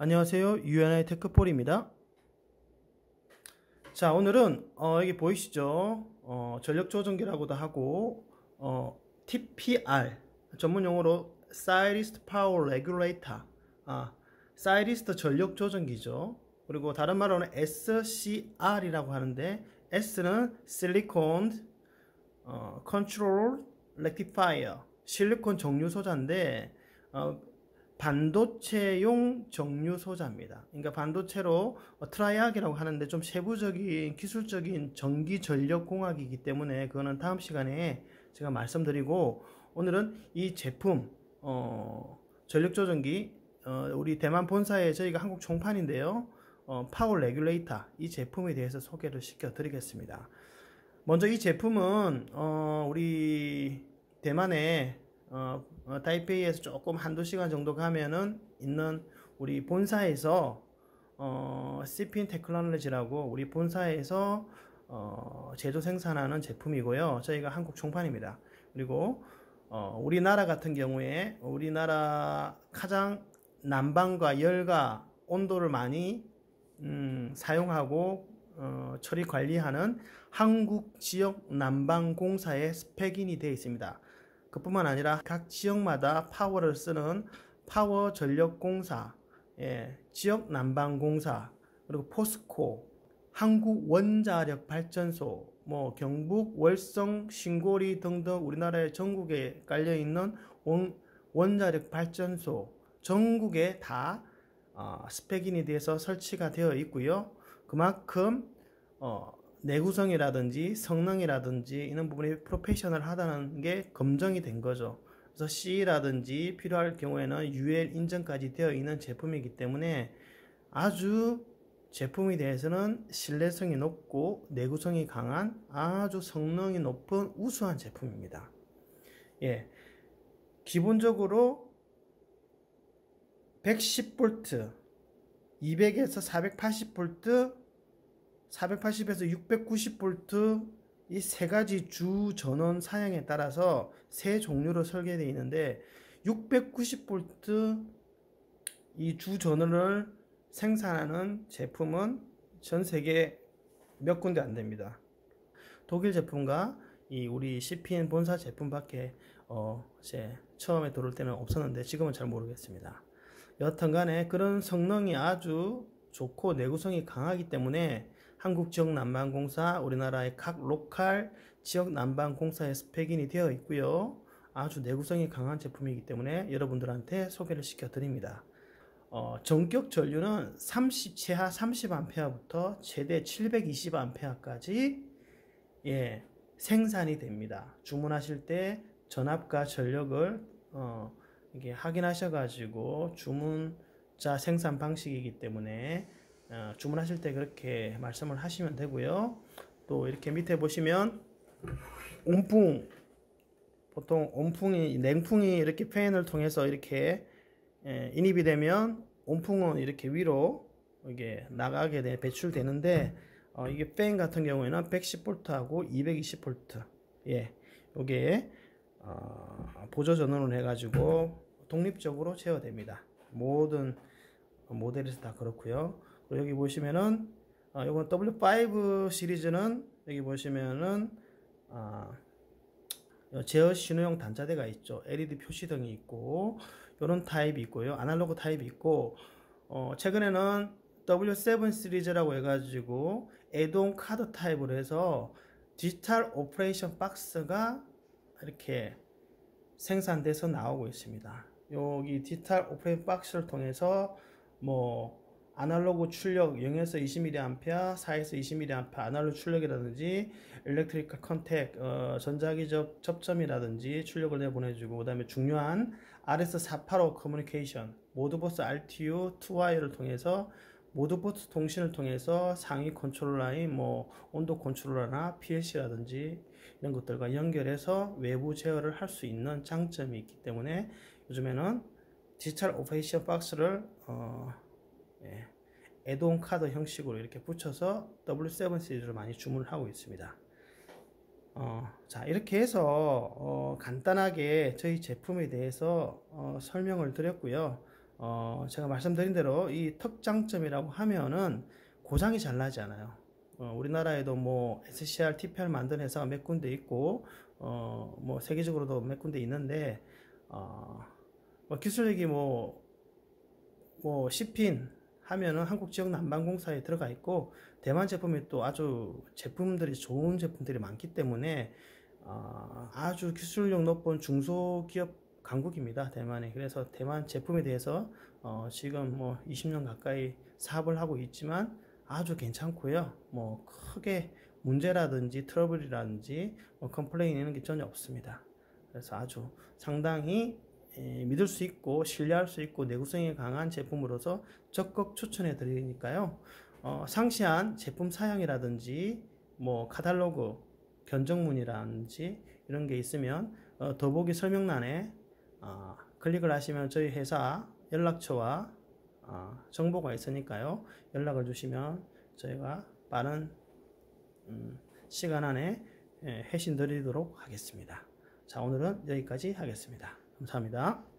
안녕하세요. 유엔아이 테크폴입니다. 자, 오늘은 여기 보이시죠? 전력 조정기라고도 하고 TPR 전문 용어로 Stylist Power Regulator, Stylist 전력 조정기죠. 그리고 다른 말로는 SCR이라고 하는데, S는 Silicon Control Rectifier, 실리콘 정류 소자인데 반도체용 정류 소자입니다. 그러니까 반도체로 트라이아기라고 하는데 좀 세부적인 기술적인 전기 전력 공학이기 때문에 그거는 다음 시간에 제가 말씀드리고, 오늘은 이 제품 전력 조정기 우리 대만 본사에 저희가 한국 총판인데요. 파워 레귤레이터 이 제품에 대해서 소개를 시켜 드리겠습니다. 먼저 이 제품은 우리 대만에 타이페이에서 조금 한두 시간 정도 가면은 있는 우리 본사에서 CPN 테크놀로지라고 우리 본사에서 제조 생산하는 제품이고요. 저희가 한국 총판입니다. 그리고 우리나라 같은 경우에 우리나라 가장 난방과 열과 온도를 많이 사용하고 처리 관리하는 한국지역난방공사의 스펙인이 되어 있습니다. 그뿐만 아니라 각 지역마다 파워를 쓰는 파워전력공사, 지역난방공사, 그리고 포스코, 한국원자력발전소, 경북, 월성, 신고리 등등 우리나라의 전국에 깔려있는 원자력발전소 전국에 다 스펙인이 돼서 설치가 되어 있고요. 그만큼 내구성이라든지 성능이라든지 이런 부분이 프로페셔널하다는 게 검증이 된 거죠. 그래서 CE라든지 필요할 경우에는 UL 인증까지 되어 있는 제품이기 때문에 아주 제품에 대해서는 신뢰성이 높고 내구성이 강한 아주 성능이 높은 우수한 제품입니다. 기본적으로 110V, 200에서 480V, 480에서 690V 이 세 가지 주 전원 사양에 따라서 세 종류로 설계되어 있는데, 690V 이 주 전원을 생산하는 제품은 전 세계 몇 군데 안 됩니다. 독일 제품과 이 우리 CPN 본사 제품밖에 제 처음에 들어올 때는 없었는데 지금은 잘 모르겠습니다. 여하튼 간에 그런 성능이 아주 좋고 내구성이 강하기 때문에 한국지역난방공사, 우리나라의 각 로컬 지역난방공사의 스펙인이 되어 있고요. 아주 내구성이 강한 제품이기 때문에 여러분들한테 소개를 시켜 드립니다. 전격 전류는 최하 30A부터 최대 720A까지 생산이 됩니다. 주문하실 때 전압과 전력을 이게 확인하셔가지고 주문자 생산 방식이기 때문에 주문하실 때 그렇게 말씀을 하시면 되고요. 또 이렇게 밑에 보시면 온풍, 보통 온풍이 냉풍이 이렇게 팬을 통해서 이렇게 인입이 되면 온풍은 이렇게 위로 이게 나가게 배출되는데, 이게 팬 같은 경우에는 110V하고 220V, 요게 보조 전원을 해가지고 독립적으로 제어됩니다. 모든 모델에서 다 그렇고요. 그리고 여기 보시면은 이건 W5 시리즈는 여기 보시면은 제어 신호용 단자대가 있죠. LED 표시등이 있고 이런 타입이 있고요. 아날로그 타입이 있고, 최근에는 W7 시리즈라고 해가지고 애동 카드 타입으로 해서 디지털 오퍼레이션 박스가 이렇게 생산돼서 나오고 있습니다. 여기 디지털 오퍼레이션 박스를 통해서 아날로그 출력 0에서 20mA, 4에서 20mA 아날로그 출력이라든지 일렉트리컬 컨택 전자기 접점이라든지 출력을 내보내주고, 그 다음에 중요한 RS485 커뮤니케이션 모드버스 RTU 2와이어를 통해서 모드버스 통신을 통해서 상위 컨트롤 라인 온도 컨트롤러나 PLC라든지 이런 것들과 연결해서 외부 제어를 할 수 있는 장점이 있기 때문에 요즘에는 디지털 오퍼레이션 박스를 애동 카드 형식으로 이렇게 붙여서 W7 시리즈를 많이 주문을 하고 있습니다. 자, 이렇게 해서 간단하게 저희 제품에 대해서 설명을 드렸고요. 제가 말씀드린 대로 이 특장점이라고 하면은 고장이 잘 나지 않아요. 우리나라에도 뭐 SCR, TPR 만드는 회사가 몇 군데 있고, 뭐 세계적으로도 몇 군데 있는데, 뭐 기술력이 뭐 C핀 하면은 한국 지역 난방공사에 들어가 있고, 대만 제품이 또 아주 제품들이 좋은 제품들이 많기 때문에 아주 기술력 높은 중소기업 강국입니다, 대만이. 그래서 대만 제품에 대해서 지금 뭐 20년 가까이 사업을 하고 있지만 아주 괜찮고요. 뭐 크게 문제라든지 트러블이라든지 뭐 컴플레인 이런 게 전혀 없습니다. 그래서 아주 상당히 믿을 수 있고 신뢰할 수 있고 내구성이 강한 제품으로서 적극 추천해 드리니까요. 상세한 제품 사양이라든지 뭐 카탈로그 견적문이라든지 이런 게 있으면 더보기 설명란에 클릭을 하시면 저희 회사 연락처와 정보가 있으니까요. 연락을 주시면 저희가 빠른 시간 안에 회신 드리도록 하겠습니다. 자, 오늘은 여기까지 하겠습니다. 감사합니다.